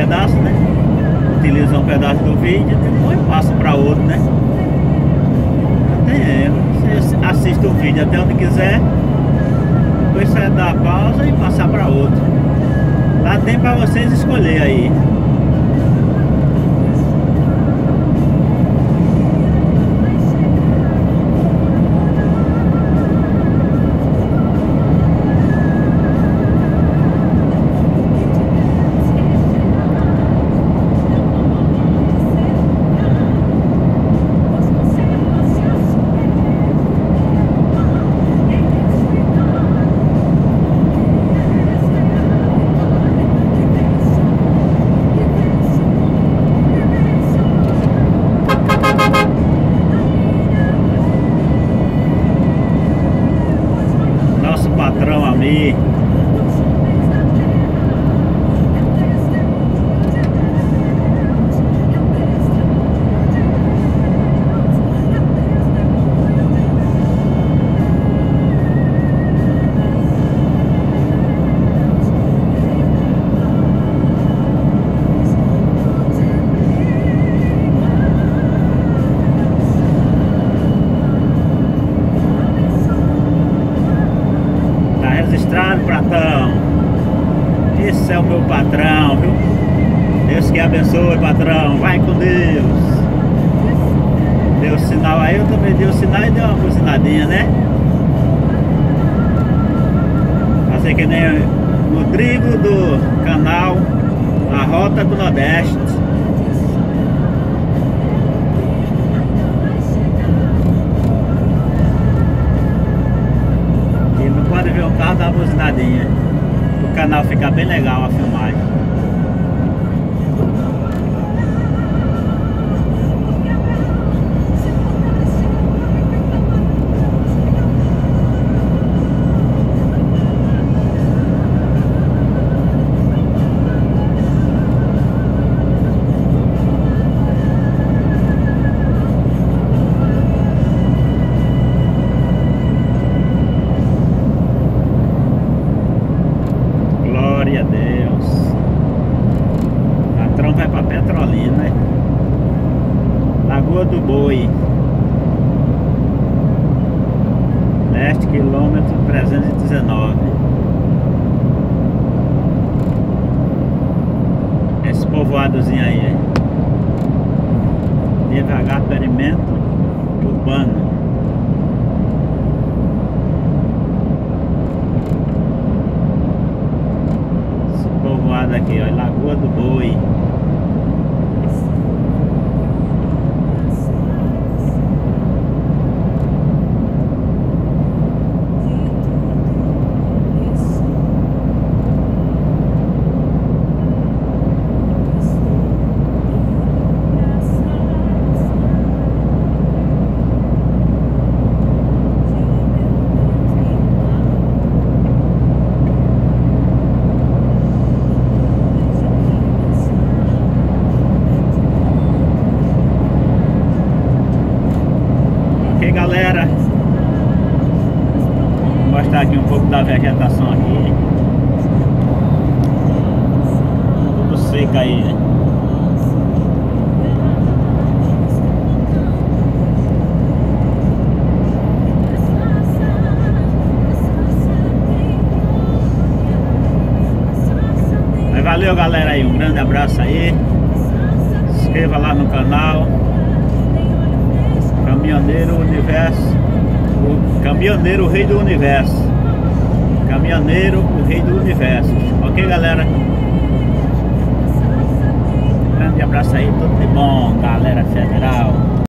pedaço, né? Utiliza um pedaço do vídeo e depois passa para outro, né? Não tem erro. Você assiste o vídeo até onde quiser, depois você dá a pausa e passar para outro. Lá tem para vocês escolher aí. Patrão ali. Registrado, patrão. Esse é o meu patrão, viu? Deus que abençoe, patrão. Vai com Deus. Deu sinal aí, eu também dei o sinal e dei uma buzinadinha, né? Fazer que nem no drible do canal A Rota do Nordeste. Pode ver o carro da buzinadinha. O canal fica bem legal a filmagem. Glória a Deus. O patrão vai para Petrolina, né? Lagoa do Boi, leste, quilômetro 319. Esse povoadozinho aí, devagar, perimento urbano. Aqui, ó, Lagoa do Boi. Galera, vou mostrar aqui um pouco da vegetação aqui. Tudo seco aí, né? Mas valeu, galera, aí, um grande abraço aí. Se inscreva lá no canal Caminhoneiro Universo, o Caminhoneiro, o Rei do Universo. Caminhoneiro, o Rei do Universo. Ok, galera? Grande abraço aí, tudo de bom, galera federal.